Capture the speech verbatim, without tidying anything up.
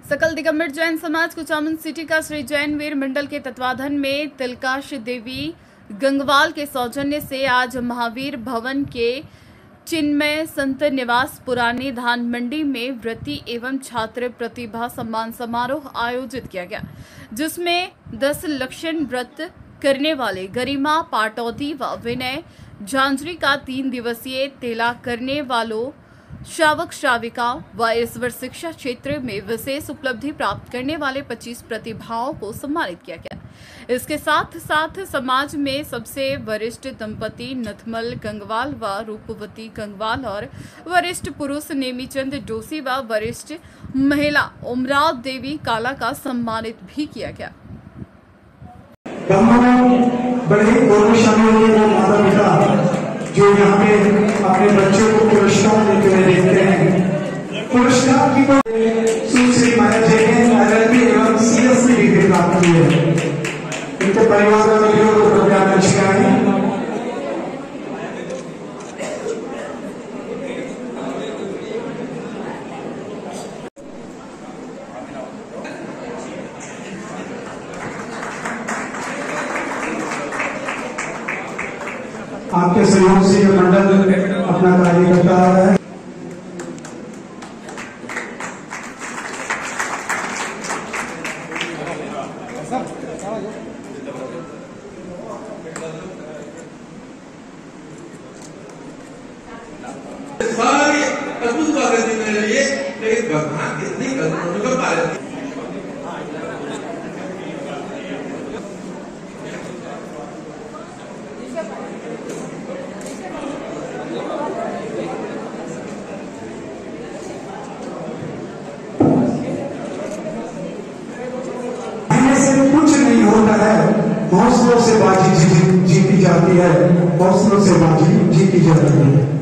सकल दिगंबर जैन समाज कुचामन सिटी का श्री जैन वीर मंडल के तत्वाधान में तिलकाश देवी गंगवाल के सौजन्य से आज महावीर भवन के चिन्मय संत निवास पुरानी धान मंडी में व्रती एवं छात्र प्रतिभा सम्मान समारोह आयोजित किया गया, जिसमें दस लक्षण व्रत करने वाले गरिमा पाटौदी व विनय झांझरी का तीन दिवसीय तेला करने वालों श्रावक श्राविकाओं व इस वर्ष शिक्षा क्षेत्र में विशेष उपलब्धि प्राप्त करने वाले पच्चीस प्रतिभाओं को सम्मानित किया गया। इसके साथ साथ समाज में सबसे वरिष्ठ दंपति नथमल गंगवाल व रूपवती गंगवाल और वरिष्ठ पुरुष नेमीचंद डोसी व वरिष्ठ महिला उमराव देवी काला का सम्मानित भी किया गया। बड़े गौरवशाली माता पिता जो यहाँ पे अपने बच्चों को पुरस्कार देते हुए देखते हैं, पुरस्कार की तो सुश्री माया जी ने एलएलबी एवं सीएससी डिग्री प्राप्त की है। इनके परिवार का वीडियो को कृपया दर्ज कराएं। आपके सहयोग से ये मंडल अपना कार्य करता है। सारी अद्भुत बातें मेरे लिए, लेकिन भगवान कितनी करुणा का पालन कुछ नहीं होता है, हौसलों से बाजी जीती जाती है, हौसलों से बाजी जीती जाती है।